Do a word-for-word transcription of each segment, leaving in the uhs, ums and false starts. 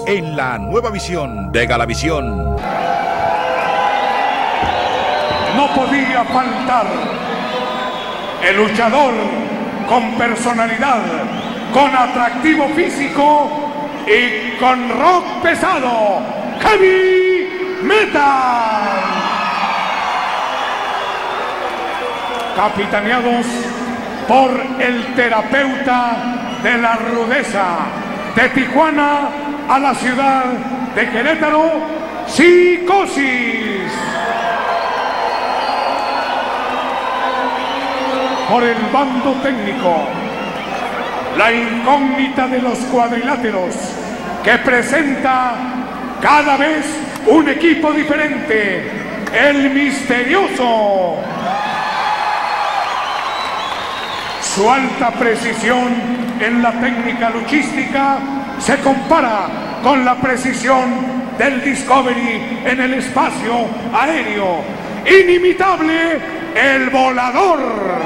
en la nueva visión de Galavisión. No podía faltar el luchador con personalidad, con atractivo físico y con rock pesado, Heavy Metal. Capitaneados por el terapeuta de la rudeza, de Tijuana a la ciudad de Querétaro, Psicosis. Por el bando técnico, la incógnita de los cuadriláteros, que presenta cada vez un equipo diferente, el misterioso. Su alta precisión en la técnica luchística se compara con la precisión del Discovery en el espacio aéreo. Inimitable, el volador.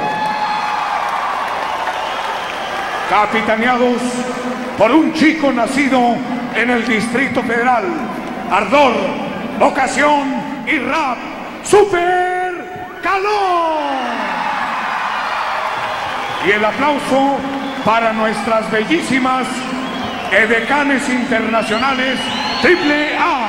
Capitaneados por un chico nacido en el Distrito Federal, ardor, vocación y rap, Super Calor. Y el aplauso para nuestras bellísimas edecanes internacionales triple A.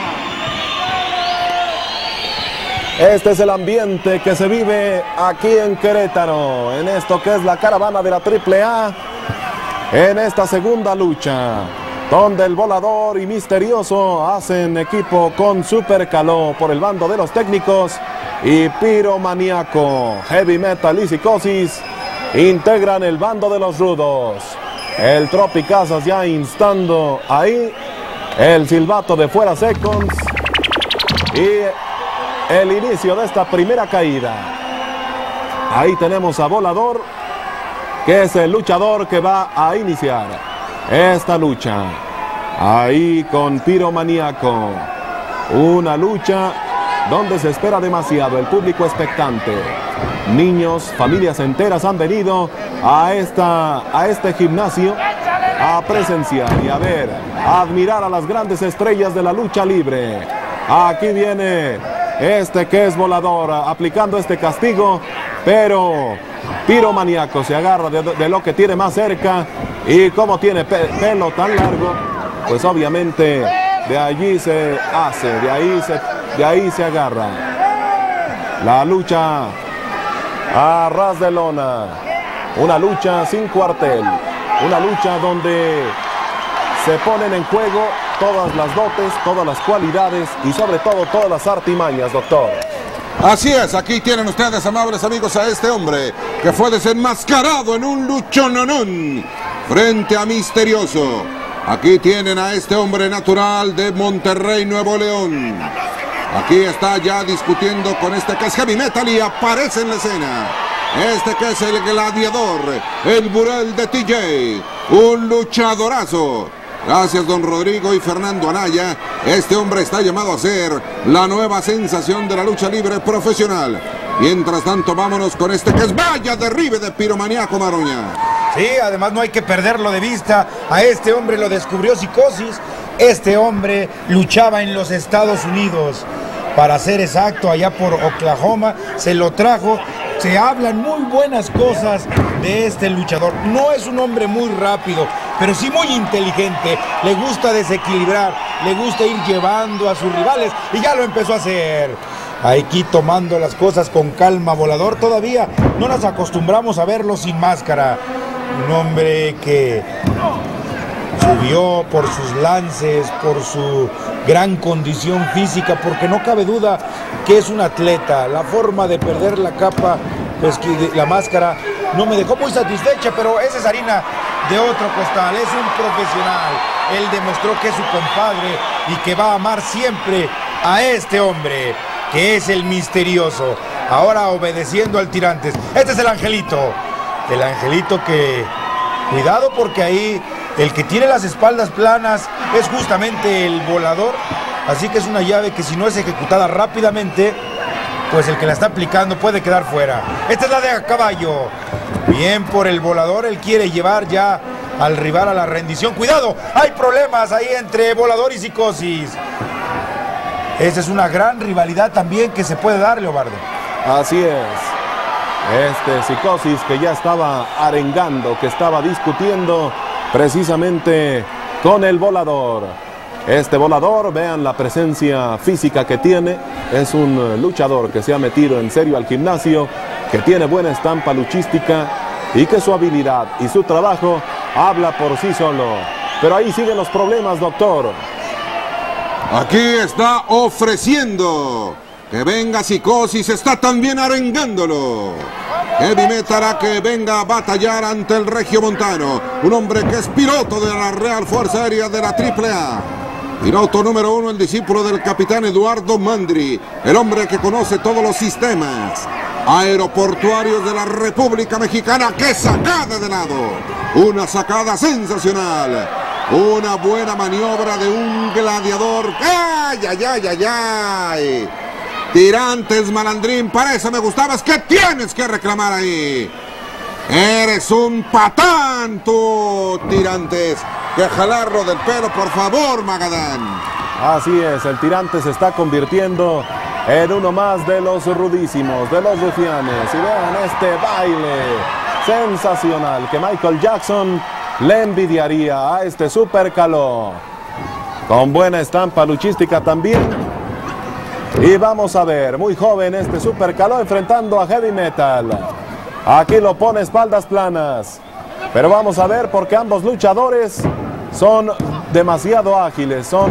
Este es el ambiente que se vive aquí en Querétaro, en esto que es la caravana de la triple A, en esta segunda lucha, donde el volador y misterioso hacen equipo con Super Caló por el bando de los técnicos y Piromaníaco, Heavy Metal y Psicosis integran el bando de los rudos. El Tropicazas ya instando ahí el silbato de fuera seconds y el inicio de esta primera caída. Ahí tenemos a Volador, que es el luchador que va a iniciar esta lucha. Ahí con Piromaníaco, una lucha donde se espera demasiado, el público expectante. Niños, familias enteras han venido a, esta, a este gimnasio a presenciar y a ver, a admirar a las grandes estrellas de la lucha libre. Aquí viene este que es Volador aplicando este castigo, pero Piromaníaco se agarra de, de lo que tiene más cerca, y como tiene pe pelo tan largo, pues obviamente de allí se hace, de ahí se, de ahí se agarra. La lucha a ras de lona, una lucha sin cuartel, una lucha donde se ponen en juego todas las dotes, todas las cualidades y sobre todo todas las artimañas, doctor. Así es, aquí tienen ustedes, amables amigos, a este hombre que fue desenmascarado en un luchononón frente a Misterioso. Aquí tienen a este hombre natural de Monterrey, Nuevo León. Aquí está ya discutiendo con este que es Heavy Metal y aparece en la escena. Este que es el gladiador, el Burel de T J, un luchadorazo. Gracias, don Rodrigo y Fernando Anaya. Este hombre está llamado a ser la nueva sensación de la lucha libre profesional. Mientras tanto, vámonos con este que es vaya derribe de Piromaníaco, Maroña. Sí, además no hay que perderlo de vista. A este hombre lo descubrió Psicosis. Este hombre luchaba en los Estados Unidos, para ser exacto, allá por Oklahoma. Se lo trajo. Se hablan muy buenas cosas de este luchador. No es un hombre muy rápido, pero sí muy inteligente. Le gusta desequilibrar, le gusta ir llevando a sus rivales, y ya lo empezó a hacer. Aquí tomando las cosas con calma, Volador. Todavía no nos acostumbramos a verlo sin máscara. Un hombre que subió por sus lances, por su gran condición física, porque no cabe duda que es un atleta. La forma de perder la capa, pues que la máscara no me dejó muy satisfecha, pero esa es harina de otro costal. Es un profesional. Él demostró que es su compadre y que va a amar siempre a este hombre, que es el Misterioso. Ahora obedeciendo al Tirantes. Este es el Angelito. El Angelito que... Cuidado, porque ahí el que tiene las espaldas planas es justamente el Volador. Así que es una llave que, si no es ejecutada rápidamente, pues el que la está aplicando puede quedar fuera. Esta es la de a caballo. Bien por el Volador. Él quiere llevar ya al rival a la rendición. ¡Cuidado! Hay problemas ahí entre Volador y Psicosis. Esa es una gran rivalidad también que se puede dar, Leobardo. Así es. Este Psicosis que ya estaba arengando, que estaba discutiendo precisamente con el Volador. Este Volador, vean la presencia física que tiene. Es un luchador que se ha metido en serio al gimnasio, que tiene buena estampa luchística y que su habilidad y su trabajo habla por sí solo. Pero ahí siguen los problemas, doctor. Aquí está ofreciendo que venga Psicosis, está también arengándolo. Heavy Metal hará que venga a batallar ante el regiomontano, un hombre que es piloto de la Real Fuerza Aérea de la triple A. Piloto número uno, el discípulo del capitán Eduardo Mandri, el hombre que conoce todos los sistemas aeroportuarios de la República Mexicana. ¡Qué sacada de lado! Una sacada sensacional. Una buena maniobra de un gladiador. ¡Ay, ay, ay, ay, ay! Tirantes, malandrín, para eso me gustabas. ¿Qué tienes que reclamar ahí? Eres un patán, tú, Tirantes. Que jalarlo del pelo, por favor, Magadán. Así es, el Tirante se está convirtiendo en uno más de los rudísimos, de los rufianes. Y vean este baile sensacional que Michael Jackson le envidiaría a este Super Caló. Con buena estampa luchística también. Y vamos a ver, muy joven este Super Caló enfrentando a Heavy Metal. Aquí lo pone espaldas planas. Pero vamos a ver porque ambos luchadores son demasiado ágiles, son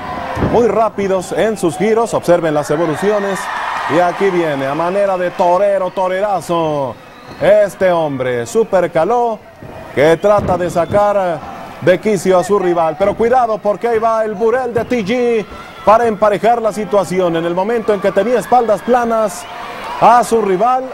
muy rápidos en sus giros. Observen las evoluciones. Y aquí viene a manera de torero, torerazo, este hombre, Super Caló, que trata de sacar de quicio a su rival. Pero cuidado porque ahí va el Burel de T G para emparejar la situación. En el momento en que tenía espaldas planas a su rival,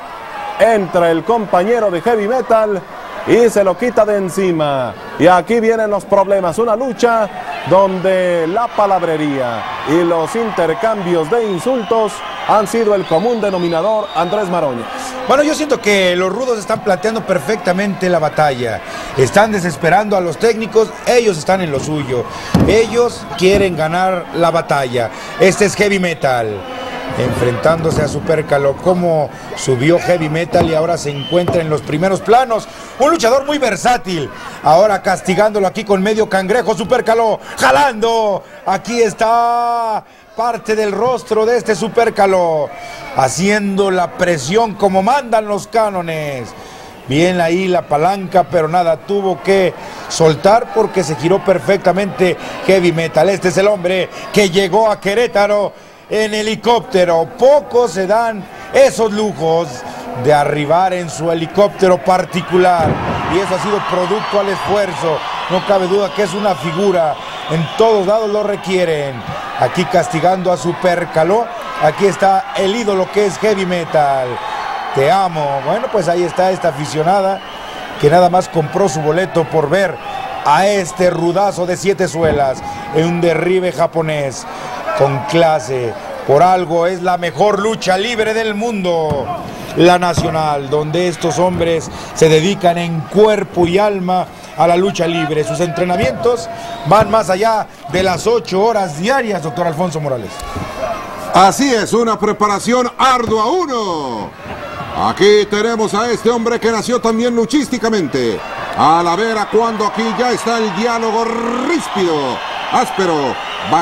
entra el compañero de Heavy Metal y se lo quita de encima. Y aquí vienen los problemas, una lucha donde la palabrería y los intercambios de insultos han sido el común denominador. Andrés Maroñas. Bueno, yo siento que los rudos están planteando perfectamente la batalla. Están desesperando a los técnicos, ellos están en lo suyo. Ellos quieren ganar la batalla. Este es Heavy Metal enfrentándose a Super Caló. Cómo subió Heavy Metal y ahora se encuentra en los primeros planos. Un luchador muy versátil. Ahora castigándolo aquí con medio cangrejo. Super Caló jalando. Aquí está parte del rostro de este Super Caló, haciendo la presión como mandan los cánones. Bien ahí la palanca, pero nada, tuvo que soltar porque se giró perfectamente Heavy Metal. Este es el hombre que llegó a Querétaro en helicóptero. Pocos se dan esos lujos de arribar en su helicóptero particular, y eso ha sido producto al esfuerzo. No cabe duda que es una figura, en todos lados lo requieren. Aquí castigando a Super Caló. Aquí está el ídolo que es Heavy Metal. Te amo. Bueno, pues ahí está esta aficionada que nada más compró su boleto por ver a este rudazo de siete suelas en un derribe japonés con clase. Por algo es la mejor lucha libre del mundo, la nacional, donde estos hombres se dedican en cuerpo y alma a la lucha libre. Sus entrenamientos van más allá de las ocho horas diarias, doctor Alfonso Morales. Así es, una preparación ardua. Uno. Aquí tenemos a este hombre que nació también luchísticamente. A la vera cuando aquí ya está el diálogo ríspido, áspero,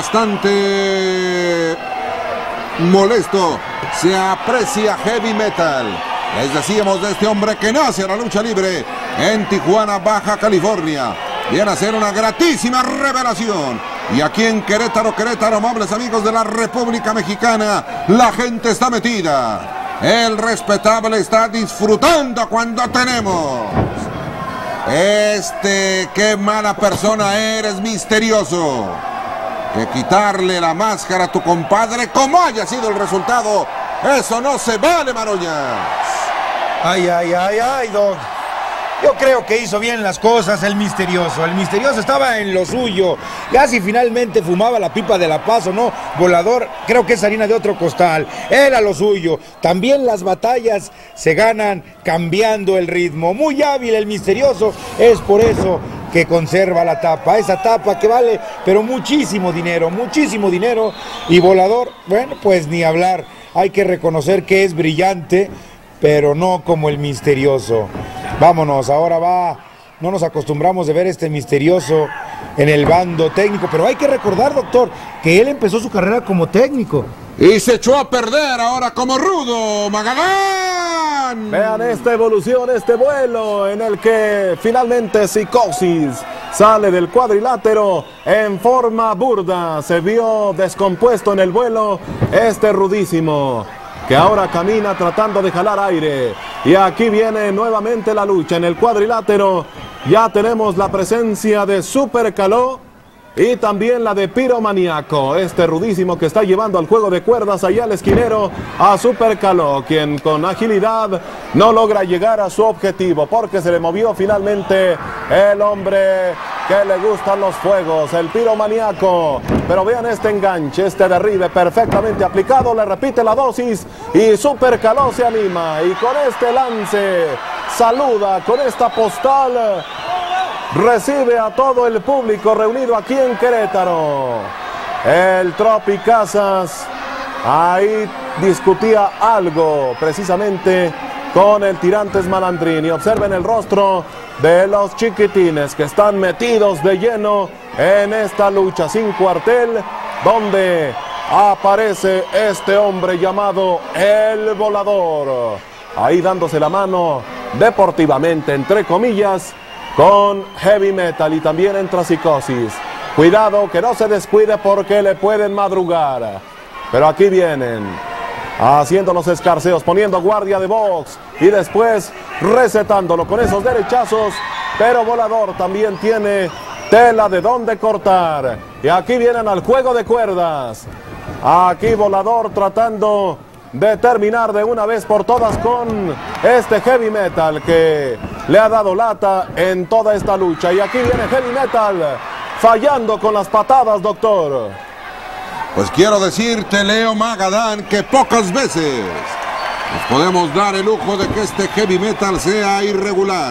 bastante molesto. Se aprecia Heavy Metal. Les decíamos de este hombre que nace a la lucha libre en Tijuana, Baja California. Viene a ser una gratísima revelación. Y aquí en Querétaro, Querétaro, amables amigos de la República Mexicana, la gente está metida. El respetable está disfrutando cuando tenemos. Este, qué mala persona eres, misterioso. Que quitarle la máscara a tu compadre, como haya sido el resultado, eso no se vale, Maroñas. Ay, ay, ay, ay, Doc. Yo creo que hizo bien las cosas el misterioso. El misterioso estaba en lo suyo. Ya si finalmente fumaba la pipa de la paz o no, Volador, creo que es harina de otro costal. Era lo suyo. También las batallas se ganan cambiando el ritmo. Muy hábil el misterioso. Es por eso que conserva la tapa, esa tapa que vale, pero muchísimo dinero, muchísimo dinero. Y Volador, bueno, pues ni hablar, hay que reconocer que es brillante, pero no como el Misterioso. Vámonos, ahora va, no nos acostumbramos de ver este Misterioso en el bando técnico, pero hay que recordar, doctor, que él empezó su carrera como técnico. Y se echó a perder ahora como rudo, Magadán. Vean esta evolución, este vuelo en el que finalmente Psicosis sale del cuadrilátero en forma burda. Se vio descompuesto en el vuelo este rudísimo, que ahora camina tratando de jalar aire. Y aquí viene nuevamente la lucha en el cuadrilátero. Ya tenemos la presencia de Super Caló y también la de Piromaniaco, este rudísimo que está llevando al juego de cuerdas allá al esquinero a Super Caló, quien con agilidad no logra llegar a su objetivo porque se le movió finalmente el hombre que le gustan los fuegos, el Piromaniaco. Pero vean este enganche, este derribe perfectamente aplicado, le repite la dosis y Super Caló se anima y con este lance saluda, con esta postal recibe a todo el público reunido aquí en Querétaro. El Tropicazas ahí discutía algo precisamente con el Tirantes Malandrín. Y observen el rostro de los chiquitines que están metidos de lleno en esta lucha sin cuartel, donde aparece este hombre llamado El Volador, ahí dándose la mano deportivamente, entre comillas, con Heavy Metal, y también entra Psicosis. Cuidado que no se descuide porque le pueden madrugar. Pero aquí vienen haciendo los escarceos, poniendo guardia de box y después recetándolo con esos derechazos. Pero Volador también tiene tela de dónde cortar. Y aquí vienen al juego de cuerdas. Aquí Volador tratando de terminar de una vez por todas con este Heavy Metal que le ha dado lata en toda esta lucha. Y aquí viene Heavy Metal fallando con las patadas, doctor. Pues quiero decirte, Leo Magadán, que pocas veces nos podemos dar el lujo de que este Heavy Metal sea irregular.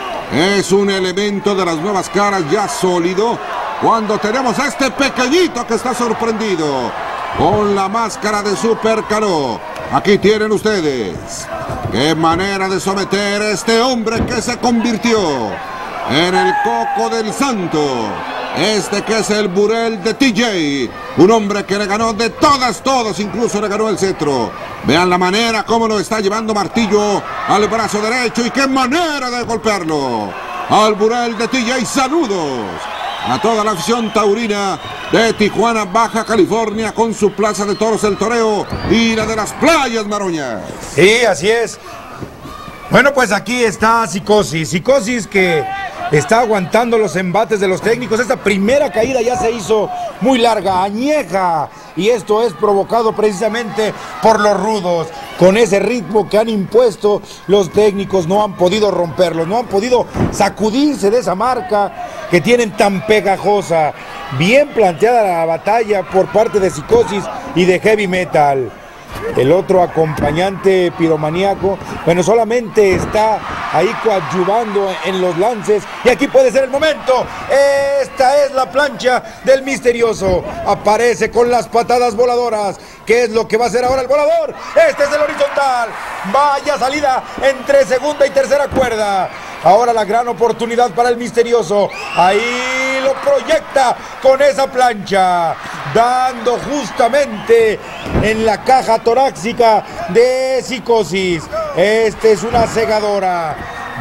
Es un elemento de las nuevas caras ya sólido, cuando tenemos a este pequeñito que está sorprendido con la máscara de Super Caló. Aquí tienen ustedes qué manera de someter a este hombre que se convirtió en el Coco del Santo. Este que es el Burel de T J, un hombre que le ganó de todas, todas, incluso le ganó el cetro. Vean la manera como lo está llevando Martillo al brazo derecho y qué manera de golpearlo. Al Burel de T J, saludos a toda la afición taurina de Tijuana, Baja California, con su plaza de toros El Toreo y la de las Playas Maroñas. Sí, así es. Bueno, pues aquí está Psicosis, Psicosis que está aguantando los embates de los técnicos. Esta primera caída ya se hizo muy larga, añeja, y esto es provocado precisamente por los rudos. Con ese ritmo que han impuesto, los técnicos no han podido romperlo, no han podido sacudirse de esa marca que tienen tan pegajosa. Bien planteada la batalla por parte de Psicosis y de Heavy Metal. El otro acompañante, Piromaniaco, bueno, solamente está ahí coadyuvando en los lances. Y aquí puede ser el momento. Esta es la plancha del Misterioso. Aparece con las patadas voladoras. ¿Qué es lo que va a hacer ahora el Volador? Este es el horizontal. Vaya salida entre segunda y tercera cuerda. Ahora la gran oportunidad para el Misterioso. Ahí lo proyecta con esa plancha, dando justamente en la caja torácica de Psicosis. Este es una segadora.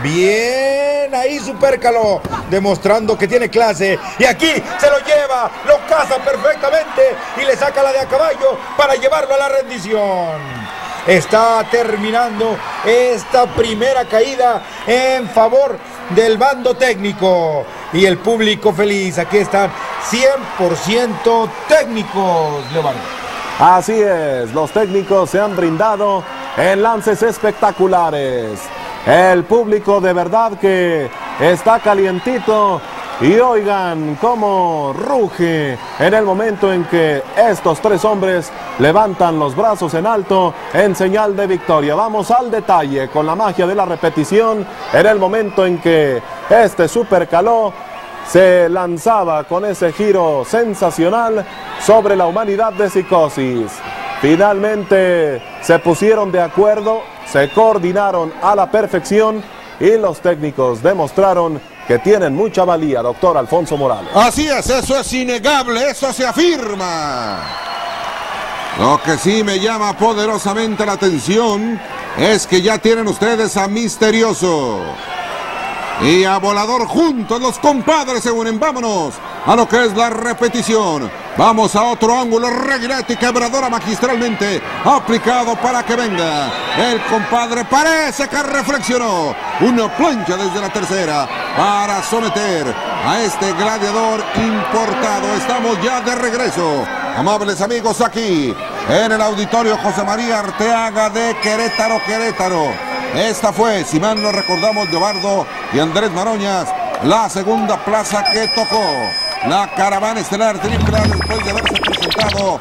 Bien, ahí Super Caló, demostrando que tiene clase. Y aquí se lo lleva, lo caza perfectamente y le saca la de a caballo para llevarlo a la rendición. Está terminando esta primera caída en favor del bando técnico. Y el público feliz. Aquí están cien por ciento técnicos, Leobardo. Así es, los técnicos se han brindado en lances espectaculares. El público de verdad que está calientito. Y oigan cómo ruge en el momento en que estos tres hombres levantan los brazos en alto en señal de victoria. Vamos al detalle con la magia de la repetición en el momento en que este Super Caló se lanzaba con ese giro sensacional sobre la humanidad de Psicosis. Finalmente se pusieron de acuerdo, se coordinaron a la perfección y los técnicos demostraron que tienen mucha valía, doctor Alfonso Morales. Así es, eso es innegable, eso se afirma. Lo que sí me llama poderosamente la atención es que ya tienen ustedes a Misterioso y a Volador juntos, los compadres se unen. Vámonos a lo que es la repetición. Vamos a otro ángulo, reglete y quebradora magistralmente aplicado para que venga. El compadre parece que reflexionó. Una plancha desde la tercera para someter a este gladiador importado. Estamos ya de regreso, amables amigos, aquí en el auditorio José María Arteaga de Querétaro, Querétaro. Esta fue, si mal no recordamos, Leobardo y Andrés Maroñas, la segunda plaza que tocó la caravana estelar tripla después de haberse presentado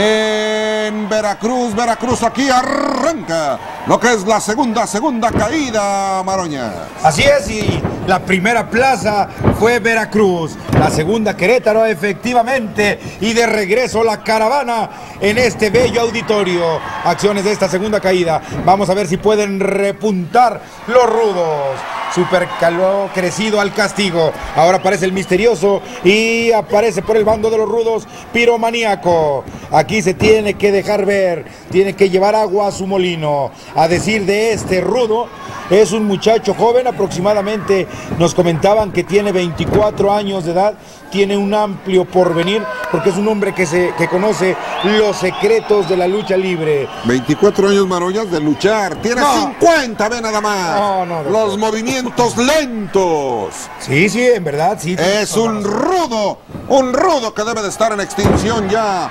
en Veracruz. Veracruz, aquí arranca lo que es la segunda, segunda caída, Maroñas. Así es, y la primera plaza fue Veracruz, la segunda Querétaro, efectivamente, y de regreso la caravana en este bello auditorio. Acciones de esta segunda caída, vamos a ver si pueden repuntar los rudos. Supercaló crecido al castigo. Ahora aparece el Misterioso y aparece por el bando de los rudos Piromaníaco. Aquí se tiene que dejar ver, tiene que llevar agua a su molino. A decir de este rudo, es un muchacho joven, aproximadamente nos comentaban que tiene veinticuatro años de edad, tiene un amplio porvenir porque es un hombre que, se, que conoce los secretos de la lucha libre. veinticuatro años, Maroñas, de luchar. Tiene no. cincuenta, ve nada más. No, no, no, los no. movimientos lentos. Sí, sí, en verdad, sí. Es un rudo, un rudo que debe de estar en extinción ya.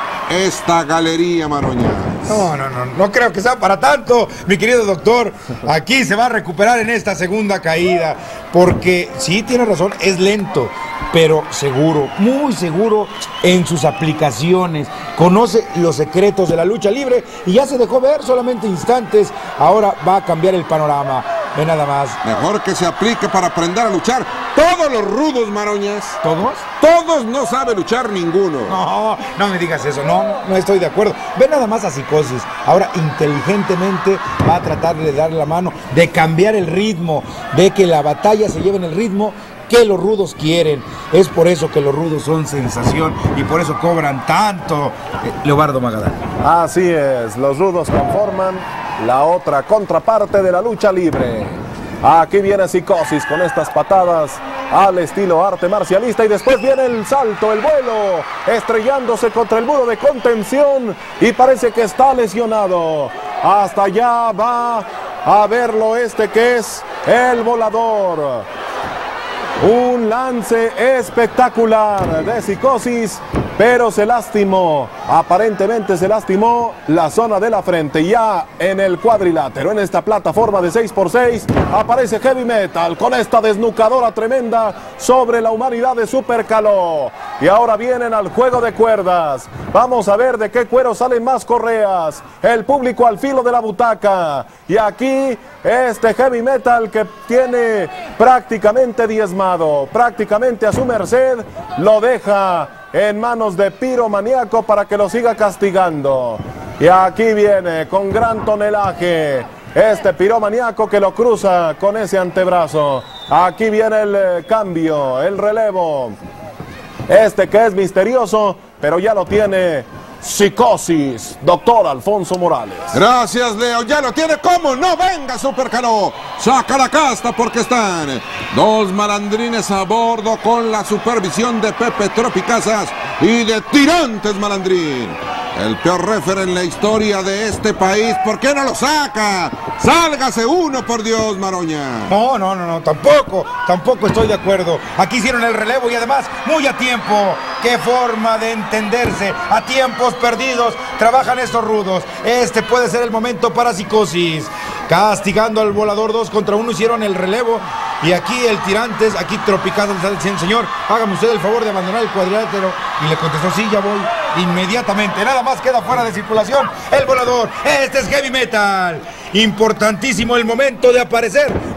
Esta galería, Maroñas. No, no, no, no creo que sea para tanto, mi querido doctor. Aquí se va a recuperar en esta segunda caída, porque sí, tiene razón, es lento, pero seguro, muy seguro en sus aplicaciones. Conoce los secretos de la lucha libre y ya se dejó ver solamente instantes. Ahora va a cambiar el panorama. Ve nada más. Mejor que se aplique para aprender a luchar. Todos los rudos, Maroñas. ¿Todos? Todos no sabe luchar ninguno. No, no me digas eso, no, no estoy de acuerdo. Ve nada más a Psicosis. Ahora inteligentemente va a tratar de darle la mano, de cambiar el ritmo, de que la batalla se lleve en el ritmo que los rudos quieren. Es por eso que los rudos son sensación y por eso cobran tanto. eh, Leobardo Magadán. Así es, los rudos conforman la otra contraparte de la lucha libre. Aquí viene Psicosis con estas patadas al estilo arte marcialista y después viene el salto, el vuelo, estrellándose contra el muro de contención y parece que está lesionado. Hasta allá va a verlo este que es el Volador. Un lance espectacular de Psicosis, pero se lastimó, aparentemente se lastimó la zona de la frente. Ya en el cuadrilátero, en esta plataforma de seis por seis, aparece Heavy Metal con esta desnucadora tremenda sobre la humanidad de Supercaló. Y ahora vienen al juego de cuerdas. Vamos a ver de qué cuero salen más correas. El público al filo de la butaca. Y aquí este Heavy Metal que tiene prácticamente diezmado, prácticamente a su merced, lo deja en manos de Piromaníaco para que lo siga castigando. Y aquí viene con gran tonelaje este Piromaníaco que lo cruza con ese antebrazo. Aquí viene el eh, cambio, el relevo. Este que es Misterioso, pero ya lo tiene Psicosis, doctor Alfonso Morales. Gracias, Leo, ya lo tiene. ¿Cómo no? Venga, Supercaló, saca la casta porque están dos malandrines a bordo con la supervisión de Pepe Tropicazas y de Tirantes Malandrín. El peor referee en la historia de este país. ¿Por qué no lo saca? Sálgase uno, por Dios, Maroña. No, no, no, no, tampoco, tampoco estoy de acuerdo. Aquí hicieron el relevo y además muy a tiempo. Qué forma de entenderse. A tiempos perdidos trabajan estos rudos. Este puede ser el momento para Psicosis. Castigando al Volador dos contra uno, hicieron el relevo. Y aquí el Tirantes, aquí Tropicazas le está diciendo: señor, hágame usted el favor de abandonar el cuadrilátero. Y le contestó: sí, ya voy. Inmediatamente, nada más queda fuera de circulación el Volador. Este es Heavy Metal. Importantísimo el momento de aparecer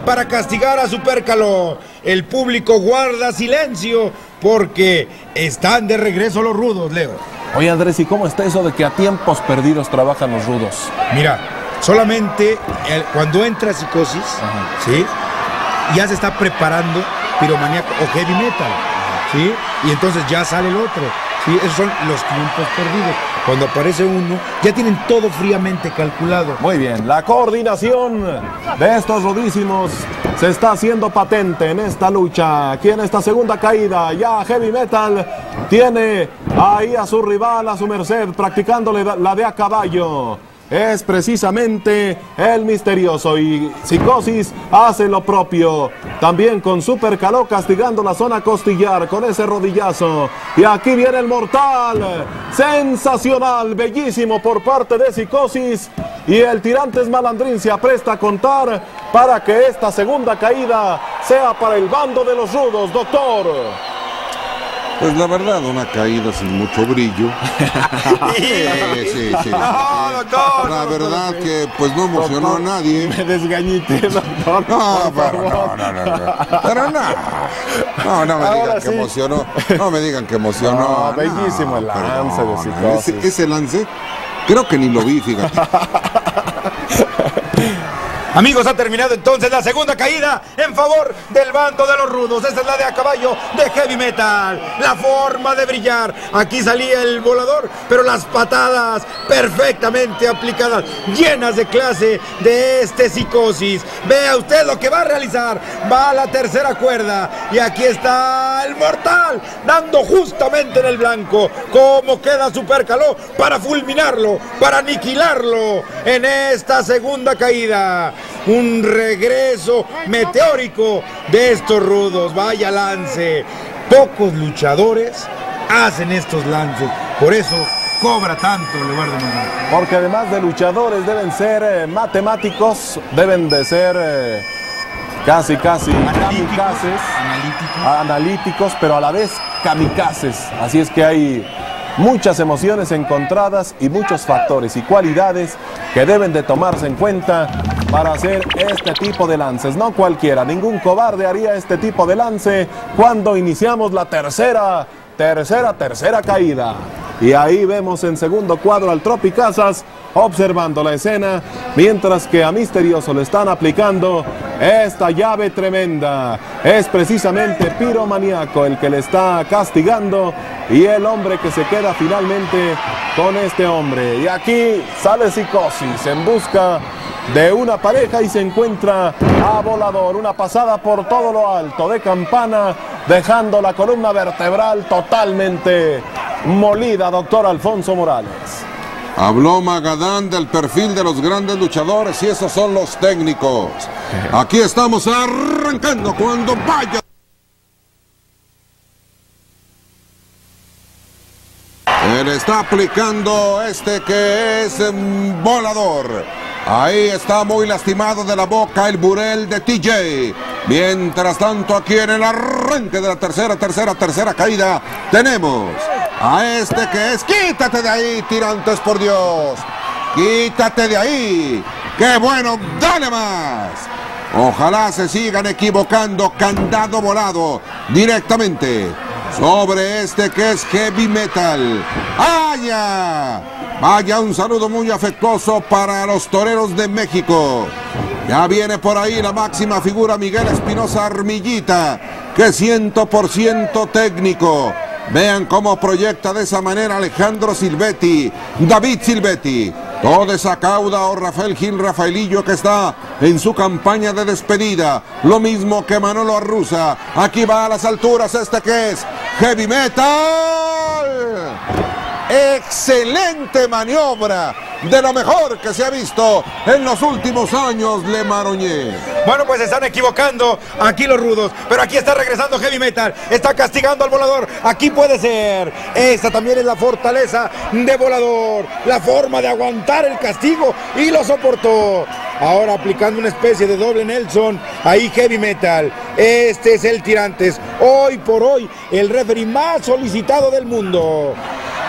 para castigar a Supercaló. El público guarda silencio porque están de regreso los rudos, Leo. Oye, Andrés, ¿y cómo está eso de que a tiempos perdidos trabajan los rudos? Mira, solamente el, cuando entra Psicosis, ajá, ¿sí?, ya se está preparando Piromaníaco o Heavy Metal, ¿sí? Y entonces ya sale el otro, ¿sí? Esos son los tiempos perdidos. Cuando aparece uno, ya tienen todo fríamente calculado. Muy bien, la coordinación de estos rudísimos se está haciendo patente en esta lucha. Aquí en esta segunda caída, ya Heavy Metal tiene ahí a su rival, a su merced, practicándole la de a caballo. Es precisamente el Misterioso, y Psicosis hace lo propio, también con Supercaló castigando la zona costillar con ese rodillazo. Y aquí viene el mortal, sensacional, bellísimo por parte de Psicosis, y el Tirantes Malandrín se apresta a contar para que esta segunda caída sea para el bando de los rudos, doctor. Pues la verdad, una caída sin mucho brillo. Sí, sí, sí. No, doctor. La verdad que pues no emocionó doctor, a nadie. Me desgañité, doctor. No, pero no, no, no, no. Pero no. No, no me Ahora digan sí. que emocionó. No me digan que emocionó. No, bellísimo No, el lance pero de no, Psicosis. Ese, ese lance, creo que ni lo vi, fíjate. Amigos, ha terminado entonces la segunda caída en favor del bando de los rudos. Esta es la de a caballo de Heavy Metal. La forma de brillar. Aquí salía el volador, pero las patadas perfectamente aplicadas, llenas de clase de este Psicosis. Vea usted lo que va a realizar. Va a la tercera cuerda y aquí está el mortal, dando justamente en el blanco. ¿Cómo queda Supercaló para fulminarlo, para aniquilarlo en esta segunda caída? Un regreso meteórico de estos rudos. Vaya lance. Pocos luchadores hacen estos lances. Por eso cobra tanto el lugar de Manuel. Porque además de luchadores deben ser eh, matemáticos, deben de ser eh, casi, casi Analíticos, kamikazes, analíticos. analíticos, pero a la vez kamikazes. Así es que hay muchas emociones encontradas y muchos factores y cualidades que deben de tomarse en cuenta para hacer este tipo de lances. No cualquiera, ningún cobarde haría este tipo de lance cuando iniciamos la tercera, tercera, tercera caída. Y ahí vemos en segundo cuadro al Tropicazas observando la escena, mientras que a Misterioso le están aplicando esta llave tremenda. Es precisamente Piromaníaco el que le está castigando y el hombre que se queda finalmente con este hombre. Y aquí sale Psicosis en busca de una pareja y se encuentra a Volador. Una pasada por todo lo alto de campana, dejando la columna vertebral totalmente molida, doctor Alfonso Morales. Habló Magadán del perfil de los grandes luchadores y esos son los técnicos. Aquí estamos arrancando cuando vaya. Él está aplicando este que es um, Volador. Ahí está muy lastimado de la boca el Burel de T J. Mientras tanto, aquí en el arranque de la tercera, tercera, tercera caída, tenemos a este que es... ¡Quítate de ahí, Tirantes, por Dios! ¡Quítate de ahí! ¡Qué bueno! ¡Dale más! Ojalá se sigan equivocando. Candado volado directamente sobre este que es Heavy Metal. ¡Vaya! Vaya, un saludo muy afectuoso para los toreros de México. Ya viene por ahí la máxima figura Miguel Espinosa Armillita, que es cien por ciento técnico. Vean cómo proyecta de esa manera Alejandro Silvetti, David Silvetti, toda esa cauda, o Rafael Gil Rafaelillo, que está en su campaña de despedida. Lo mismo que Manolo Arruza. Aquí va a las alturas este que es Heavy Metal. Excelente maniobra, de lo mejor que se ha visto en los últimos años, Le Maronier. Bueno, pues se están equivocando aquí los rudos, pero aquí está regresando Heavy Metal, está castigando al Volador. Aquí puede ser, esta también es la fortaleza de Volador, la forma de aguantar el castigo, y lo soportó. Ahora aplicando una especie de doble Nelson, ahí Heavy Metal. Este es el Tirantes, hoy por hoy el referee más solicitado del mundo.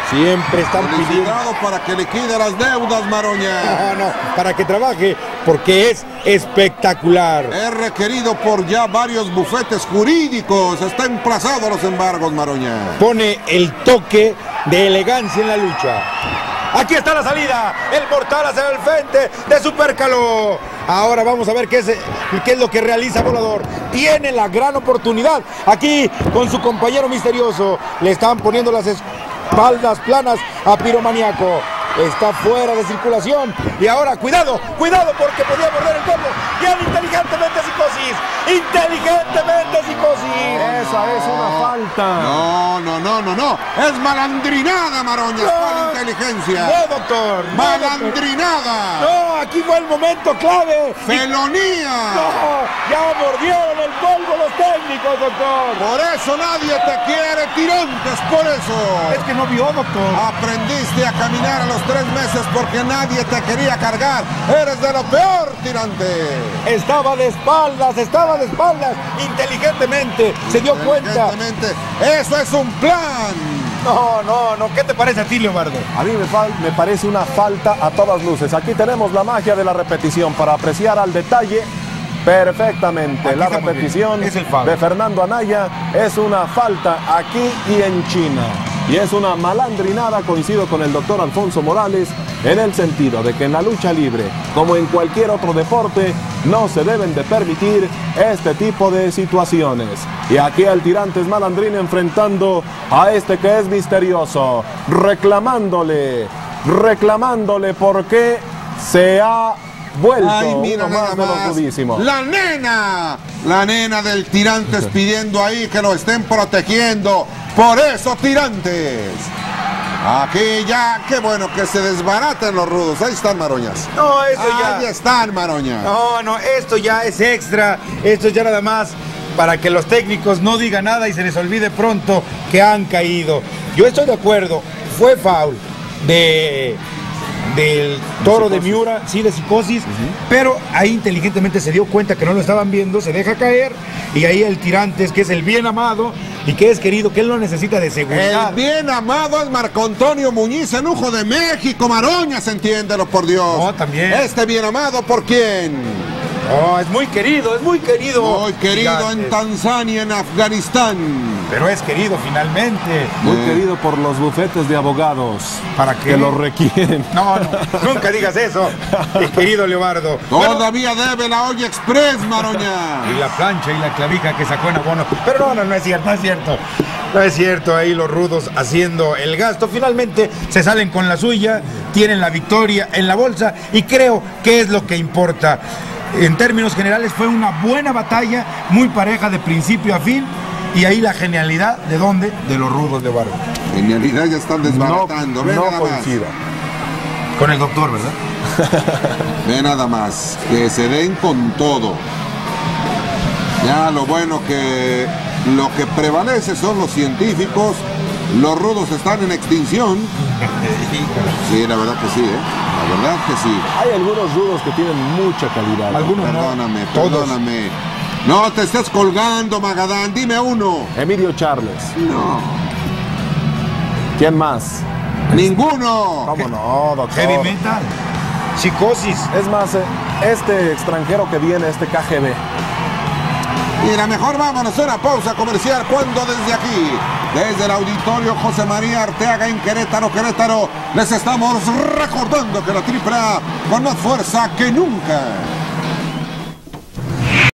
Siempre están pidiendo. Solicitado para que liquide las deudas, Maroña. No, no, para que trabaje, porque es espectacular. Es requerido por ya varios bufetes jurídicos. Está emplazado a los embargos, Maroña. Pone el toque de elegancia en la lucha. Aquí está la salida, el mortal hacia el frente de Supercaló. Ahora vamos a ver qué es, qué es lo que realiza Volador. Tiene la gran oportunidad aquí con su compañero misterioso. Le están poniendo las espaldas planas a Piromaniaco. Está fuera de circulación. Y ahora, cuidado, cuidado, porque podía morder el combo. Bien inteligentemente Psicosis. Inteligentemente Psicosis. Esa es una falta. No, no, no, no, no. Es malandrinada, Maroña. No. ¿Cuál inteligencia? No, doctor. No, Malandrinada. doctor. No, aquí fue el momento clave. Felonía. No, ya mordieron el polvo los técnicos, doctor. Por eso nadie te quiere, tirantes, por eso. Es que no vio, doctor. Aprendiste a caminar a los tres meses porque nadie te quería cargar. Eres de lo peor, tirante. Estaba de espaldas, estaba de espaldas. Inteligentemente se dio cuenta. Inteligentemente. Eso es un plan. No, no, no. ¿Qué te parece a ti, Leobardo? A mí me, fal- me parece una falta a todas luces. Aquí tenemos la magia de la repetición para apreciar al detalle perfectamente. Aquí La está muy repetición bien. Es el foul. de Fernando Anaya es una falta aquí y en China. Y es una malandrinada, coincido con el doctor Alfonso Morales, en el sentido de que en la lucha libre, como en cualquier otro deporte, no se deben de permitir este tipo de situaciones. Y aquí el tirante es malandrín enfrentando a este que es misterioso, reclamándole, reclamándole porque se ha vuelto Ay, mira uno nada más de los más. rudísimos. La nena, la nena del Tirantes pidiendo ahí que lo estén protegiendo. Por eso, Tirantes. Aquí ya, qué bueno que se desbaraten los rudos. Ahí están, Maroñas. No, eso ya. Ahí están, Maroñas. No, no, esto ya es extra. Esto ya nada más para que los técnicos no digan nada y se les olvide pronto que han caído. Yo estoy de acuerdo. Fue foul de del toro de Miura, sí, de Psicosis, pero ahí inteligentemente se dio cuenta que no lo estaban viendo, se deja caer, y ahí el Tirantes, que es el bien amado y que es querido, que él lo necesita de seguridad. El bien amado es Marco Antonio Muñiz, el lujo de México, Maroñas, entiéndelo, por Dios. No, también. Este bien amado, ¿por quién? No, es muy querido, es muy querido. Muy querido Gigantes. en Tanzania, en Afganistán. Pero es querido finalmente. Muy Eh. querido por los bufetes de abogados. ¿Para qué? Que lo requieren. No, no, nunca digas eso, mi querido Leobardo. Bueno, Todavía debe la olla express, Maroña. y la plancha y la clavija que sacó en abono. Pero no, no, no es cierto, no es cierto. No es cierto, ahí los rudos haciendo el gasto. Finalmente se salen con la suya, tienen la victoria en la bolsa y creo que es lo que importa. En términos generales fue una buena batalla, muy pareja de principio a fin. Y ahí la genialidad, ¿de dónde? De los rudos de Barba. Genialidad, ya están No, desbaratando. Ve no nada más. coincido. Con el doctor, ¿verdad? Ve nada más. Que se den con todo. Ya lo bueno que lo que prevalece son los científicos. Los rudos están en extinción. Sí, la verdad que sí, ¿eh? La verdad que sí. Hay algunos rudos que tienen mucha calidad. Algunos no, Perdóname, todos. perdóname. No te estés colgando, Magadán. Dime uno. Emilio Charles. No. ¿Quién más? Ninguno. ¿Cómo no, doctor? Heavy metal, Psicosis. Es más, eh, este extranjero que viene, este K G B. Mira, mejor vámonos a una pausa comercial cuando desde aquí, desde el auditorio José María Arteaga en Querétaro, Querétaro, les estamos recordando que la triple A con más fuerza que nunca.